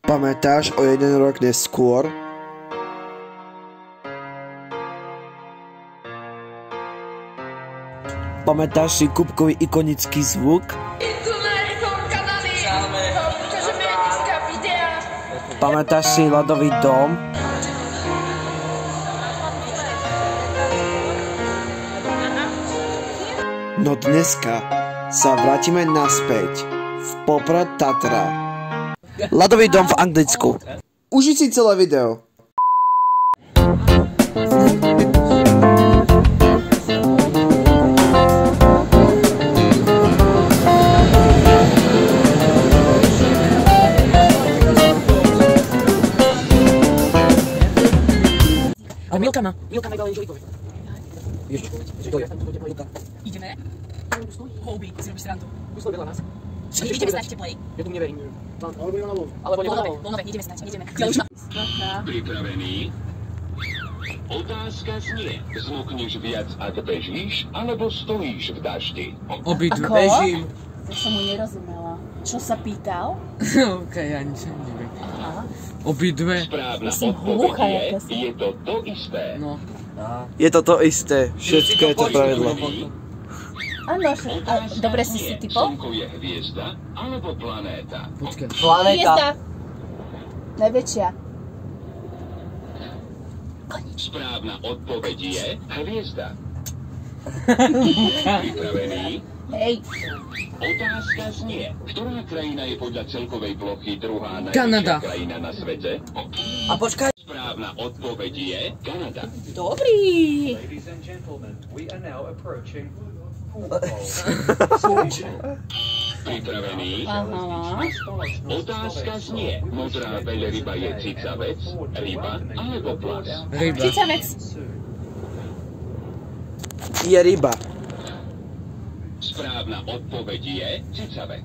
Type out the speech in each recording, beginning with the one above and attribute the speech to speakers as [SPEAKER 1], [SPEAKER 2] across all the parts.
[SPEAKER 1] Pamätáš o 1 rok neskôr? Pamätáš si Kupkový ikonický zvuk? Pamätáš si ľadový dom? No dneska sa vrátime naspäť v Poprad Tatra. Ľadový dom v Anglicku. Uži si celé video.
[SPEAKER 2] A Milka má iba len žolíkovi. Ježiš, že to je.
[SPEAKER 3] Ideme? Houby, si robíš srandu.
[SPEAKER 2] Už vedľa nás.
[SPEAKER 3] Ideme stať teplej.
[SPEAKER 2] Ja tomu neverím. Alebo ideme na lov.
[SPEAKER 3] Volnové, ideme stať, ideme.
[SPEAKER 4] Pripravený? Otázka znie, zmokneš viac, ak bežíš, alebo stojíš v daždi?
[SPEAKER 2] Obidve bežím.
[SPEAKER 3] To som mu nerozumela. Čo sa pýtal?
[SPEAKER 2] Okej, ja nič neviem.
[SPEAKER 3] Aha.
[SPEAKER 2] Obidve.
[SPEAKER 4] Správna
[SPEAKER 3] Som hluchá,
[SPEAKER 4] odpoveď
[SPEAKER 3] jaká som.
[SPEAKER 4] je to to isté.
[SPEAKER 2] No.
[SPEAKER 1] Je to isté. Všetko je to pravidlo.
[SPEAKER 3] Áno, dobre si si typol?
[SPEAKER 4] Slnko je hviezda alebo planéta?
[SPEAKER 2] Počkaj.
[SPEAKER 3] Hviezda. Najväčšia.
[SPEAKER 4] Správna odpoveď je hviezda. Pripravený?
[SPEAKER 3] Hej.
[SPEAKER 4] Otázka znie, ktorá krajina je podľa celkovej plochy druhá
[SPEAKER 2] Kanada.
[SPEAKER 4] najväčšia krajina na svete?
[SPEAKER 2] A počkaj.
[SPEAKER 4] Správna odpoveď je Kanada.
[SPEAKER 3] Dobrý.
[SPEAKER 5] Ladies and gentlemen, we are now approaching
[SPEAKER 4] Pripravený?
[SPEAKER 3] Aha.
[SPEAKER 4] Otázka znie, modrá veľryba je cicavec, ryba alebo plas?
[SPEAKER 2] Ryba.
[SPEAKER 3] Cicavec.
[SPEAKER 1] Je ryba.
[SPEAKER 4] Správna odpoveď je cicavec.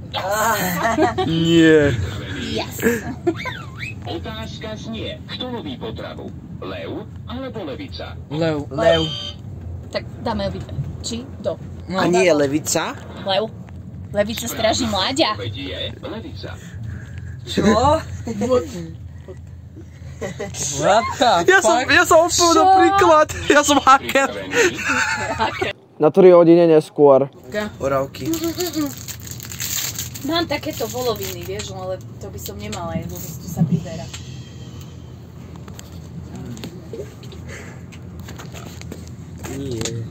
[SPEAKER 1] Nie.
[SPEAKER 3] Yes.
[SPEAKER 4] Otázka znie, kto loví potravu? Lev alebo levica?
[SPEAKER 2] Lev.
[SPEAKER 3] Tak dáme obidve. Či? Do.
[SPEAKER 1] A nie je levica?
[SPEAKER 3] Lev. Levica stráži mláďa.
[SPEAKER 4] Odpoveď je levica.
[SPEAKER 2] Čo? What the fuck?
[SPEAKER 1] Ja som odpovedal príklad. Ja som hacker.
[SPEAKER 4] Pripravený?
[SPEAKER 1] Na 3 hodiny neskôr. Oravky.
[SPEAKER 3] Mám takéto voloviny, vieš, ale to by som nemala jesť, lebo tu sa priberá.
[SPEAKER 1] Nie.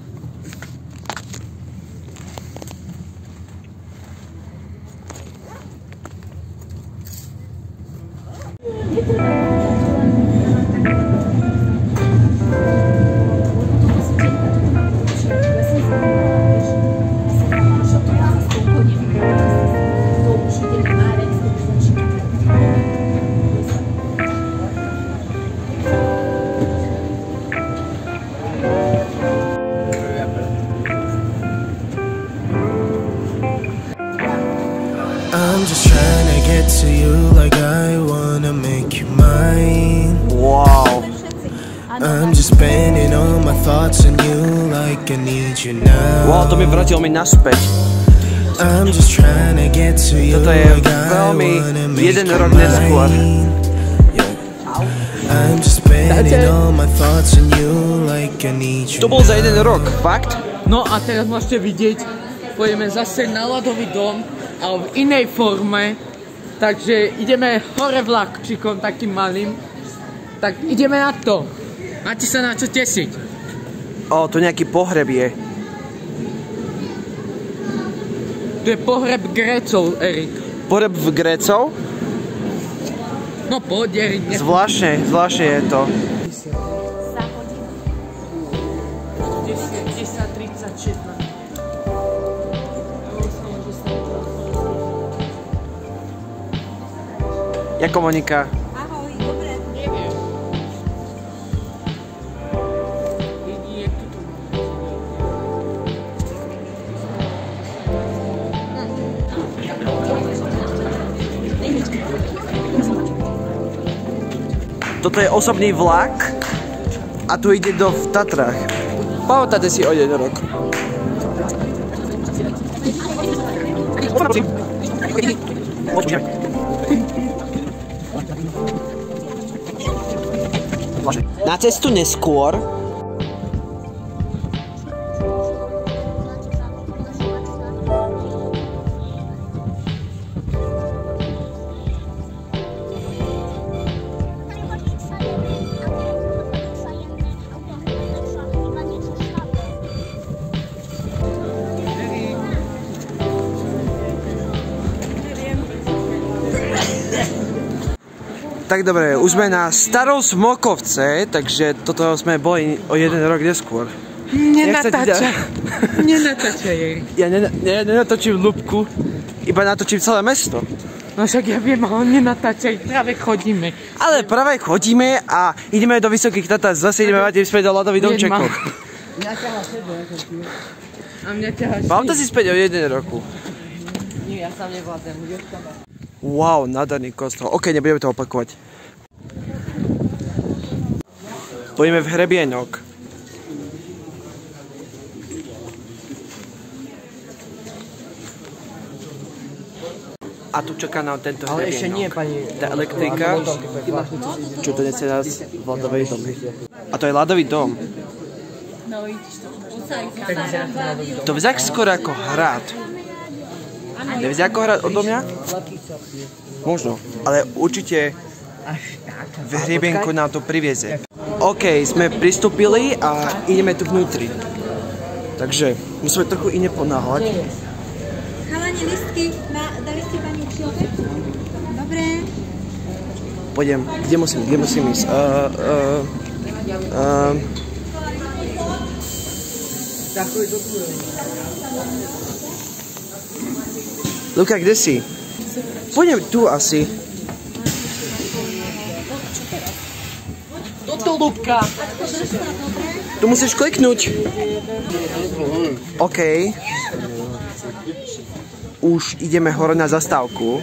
[SPEAKER 6] I'm just trying to get to you like I wanna make you mine.
[SPEAKER 1] Wow.
[SPEAKER 6] I'm just spending all my thoughts on you like I need you now.
[SPEAKER 1] Wow, to mi vrátilo mi naspäť.
[SPEAKER 6] I'm just trying to get to you
[SPEAKER 1] Toto je
[SPEAKER 6] like I
[SPEAKER 1] veľmi
[SPEAKER 6] wanna make
[SPEAKER 1] 1
[SPEAKER 6] you
[SPEAKER 1] rok neskôr.
[SPEAKER 6] mine. I'm just spending all my thoughts on you like I need you
[SPEAKER 1] To bol za 1 rok, fakt?
[SPEAKER 2] No a teraz môžete vidieť, pôjdeme zase na ľadový dom, ale v inej forme. Takže ideme hore vlakčikom takým malým. Tak ideme na to. Máte sa na čo tesiť.
[SPEAKER 1] O, to nejaký pohreb je.
[SPEAKER 2] Tu je pohreb Grécov, Erik.
[SPEAKER 1] Pohreb v Grécov?
[SPEAKER 2] No poď, Erik.
[SPEAKER 1] Zvláštne je to.
[SPEAKER 2] 10:36.
[SPEAKER 1] Jako Monika?
[SPEAKER 3] Ahoj, dobre.
[SPEAKER 2] Neviem. Jedine tuto.
[SPEAKER 1] Toto je osobný vlak a tu ide v Tatrách. Pamätáte si o 1 rok. Na cestu neskôr. Tak dobre, už sme na Starom Smokovce, takže toto sme boli o 1 rok neskôr.
[SPEAKER 2] Nenatáčaj jej.
[SPEAKER 1] Ja nenatočím Ľubku, iba natočím celé mesto.
[SPEAKER 2] No však ja viem, ale nenatáčaj, práve chodíme.
[SPEAKER 1] Ale práve chodíme a ideme do Vysokých Tatár, zase ideme mať späť do ľadových domčekov.
[SPEAKER 2] Mňa ťaha sebe, a mňa ťahaš ty.
[SPEAKER 1] Mám to si späť o 1 roku.
[SPEAKER 2] Nie, ja sám nevládem.
[SPEAKER 1] Wow, nádherný kostol. OK, nebudeme to opakovať. Pojďme v hrebienok. A tu čaká nám tento hrebienok.
[SPEAKER 2] Ale ešte nie, pani.
[SPEAKER 1] Tá elektrika. Čo to nese nás v ľadovej domy. A to je ľadový dom. To vyzerá skoro ako hrad. Nevyzerá ako hrad odo mňa? Možno, ale určite v hrebienku nám to privieze. OK, sme pristúpili a ideme tu vnútri. Takže musíme trochu iné ponáhľať.
[SPEAKER 7] Chalani, listky, dali ste pani učiteľke? Dobre.
[SPEAKER 1] Pôjdem, kde musím ísť? Luka, kde si? Pôjdem tu asi.
[SPEAKER 2] Toto, Ľubka.
[SPEAKER 1] Tu musíš kliknúť. OK. Už ideme hore na zastávku.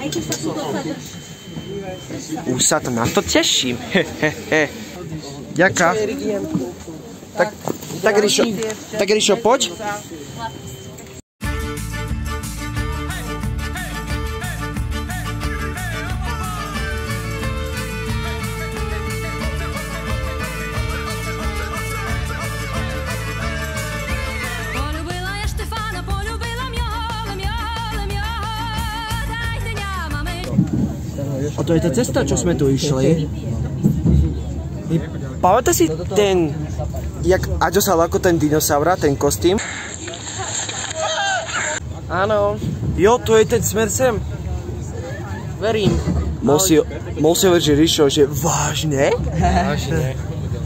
[SPEAKER 1] Už sa to na to teším. Ďaká. Tak Ríšo, poď. A to je tá cesta, čo sme tu išli. Pamätáte si ten, jak Aďo sa ako ten dinosaura, ten kostým?
[SPEAKER 2] Áno,
[SPEAKER 1] Jo, to je ten smer sem.
[SPEAKER 2] verím.
[SPEAKER 1] Mohol si hovoriť, že Ríšo, že vážne?
[SPEAKER 2] Vážne.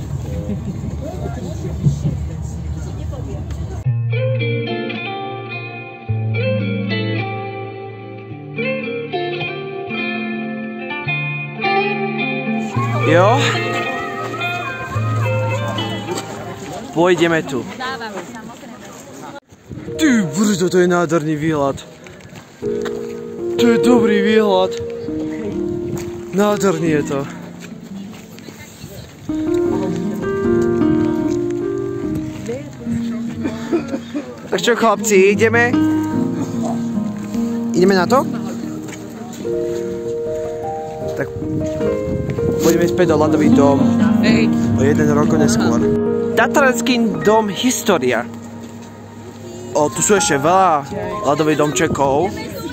[SPEAKER 1] Jo? Pôjdeme tu. Ty brzo, to je nádherný výhľad. To je dobrý výhľad. Nádherný je to. Tak čo, chlapci, ideme? Ideme na to? Tak poďme späť do ľadový dom.
[SPEAKER 2] Hej.
[SPEAKER 1] O 1 rok neskôr. Tatranský dom História. Tu sú ešte veľa ľadových domčekov.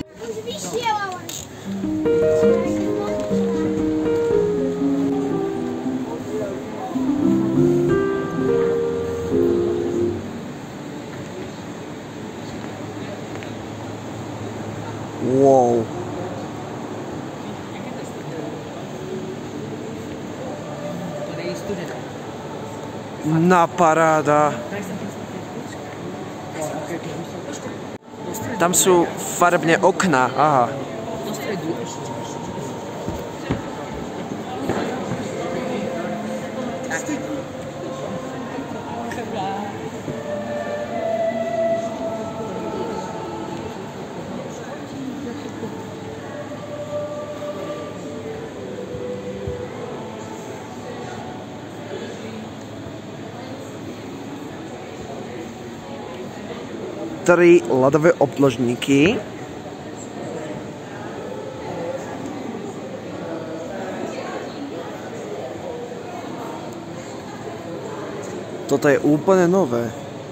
[SPEAKER 1] Wow. Na paráda. Tam sú farebné okná, aha. Tri ľadové obložníky. Toto je úplne nové.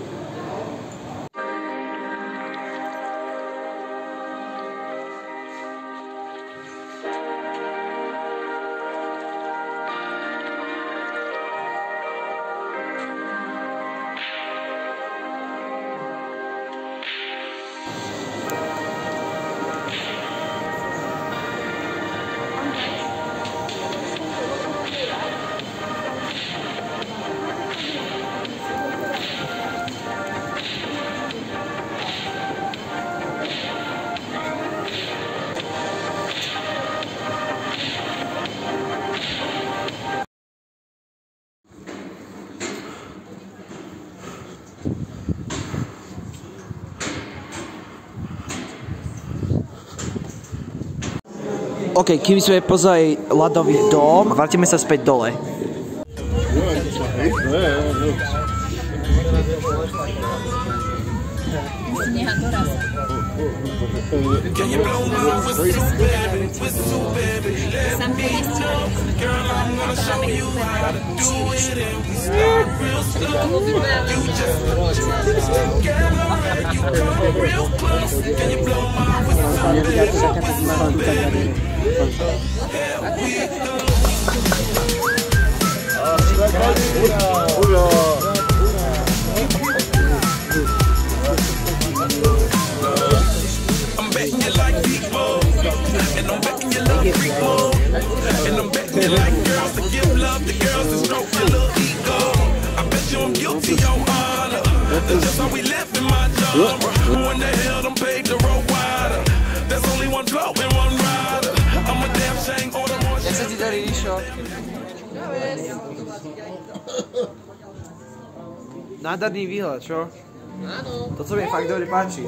[SPEAKER 1] OK, kým sme pozreli ľadový dom, vrátime sa späť dole. Jak sa ti darí, Ríšo? Nádherný výhľad, čo? Áno. To sa mi fakt dobre páči.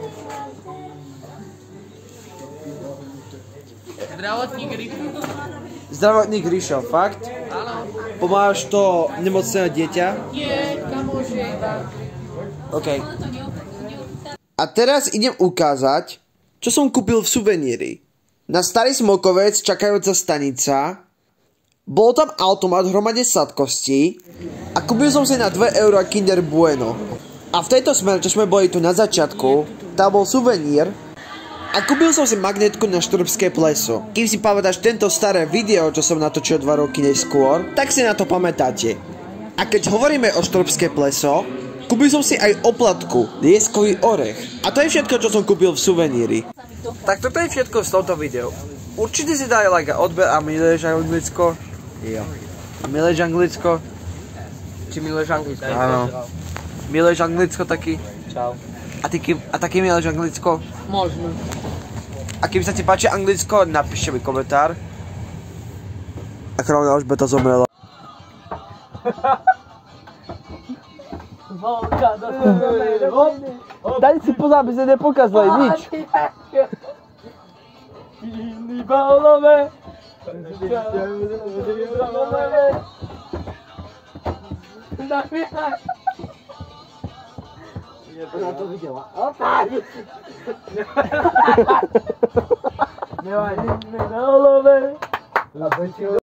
[SPEAKER 2] Zdravotník Ríšo.
[SPEAKER 1] Zdravotník Ríšo, fakt?
[SPEAKER 2] Áno.
[SPEAKER 1] Pomáhaš to nemocné dieťa?
[SPEAKER 2] Nie, kamože iba.
[SPEAKER 1] OK. A teraz idem ukázať, čo som kúpil v suveníri. Na Starý Smokovec čakajúca stanica, bol tam automat v hromade sladkostí a kúpil som si na 2 € Kinder Bueno. A v tejto smere, čo sme boli tu na začiatku, tam bol suvenír a kúpil som si magnetku na Štrbské pleso. Kým si pamätáš tento staré video, čo som natočil 2 roky neskôr, tak si na to pamätáte. A keď hovoríme o Štrbské pleso, kúpil som si aj oplatku, lieskový orech. A to je všetko, čo som kúpil v suveníri. Tak toto je všetko z tohto videu. Určite si daj like a odber a miluješ Anglicko. Jo. A miluješ Anglicko?
[SPEAKER 2] Či miluješ Anglicko?
[SPEAKER 1] Áno. Miluješ Anglicko taky?
[SPEAKER 2] Čau.
[SPEAKER 1] A taky miluješ Anglicko?
[SPEAKER 2] Možno.
[SPEAKER 1] A keby sa ti páči Anglicko, napíšte mi komentár. A kráľovná Alžbeta zomrela. Daj si pozor, aby sa nepokazali nič.
[SPEAKER 2] Ona to videla.
[SPEAKER 1] Nevadí.